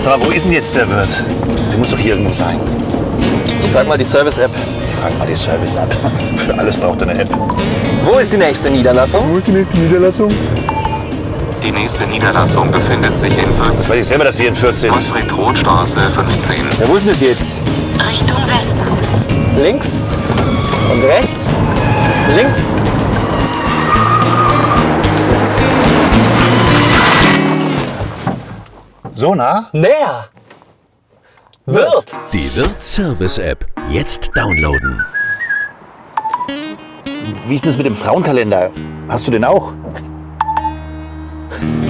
Sag mal, wo ist denn jetzt der Wirt? Der muss doch hier irgendwo sein. Ich frag mal die Service-App. Frag mal die Service-App. Für alles braucht er eine App. Wo ist die nächste Niederlassung? Wo ist die nächste Niederlassung? Die nächste Niederlassung befindet sich in Das Fürth. weiß ich selber, dass wir in Fürth sind. Gottfried-Roth-Straße 15. Ja, wo ist denn das jetzt? Richtung Westen. Links und rechts. Links. So nah? Näher. Wirt. Die Wirt-Service-App jetzt downloaden. Wie ist denn das mit dem Frauenkalender? Hast du den auch?